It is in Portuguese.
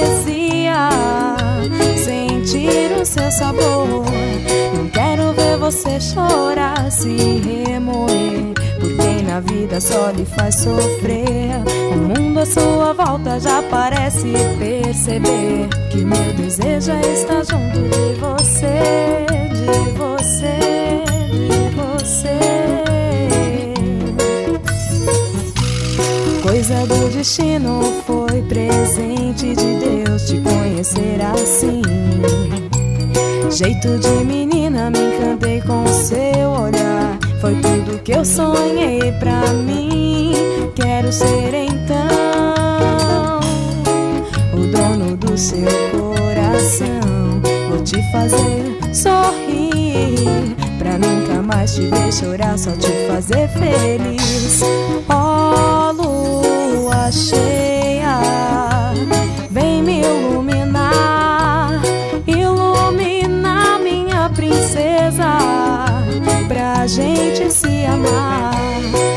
poesia, sentir o seu sabor. Não quero ver você chorar, se remoer, por quem na vida só lhe faz sofrer. O mundo à sua volta já parece perceber que meu desejo é estar junto de você, de você, de você. Coisa do destino, foi presente de Deus te conhecer assim. Jeito de menina, me encantei com o seu olhar. Foi tudo que eu sonhei pra mim. Quero ser então o dono do seu coração. Vou te fazer sorrir, pra nunca mais te ver chorar, só te fazer feliz. Ó lua cheia, vem me iluminar, ilumina minha princesa, pra gente se amar.